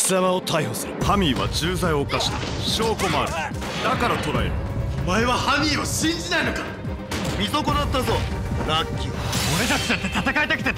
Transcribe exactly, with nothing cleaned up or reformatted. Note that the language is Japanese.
様を逮捕する。 ハミーは重罪を犯した。証拠もある。だから捕らえる。 お前はハミーを信じないのか。 見損なったぞラッキー。 俺たちだって戦いたくて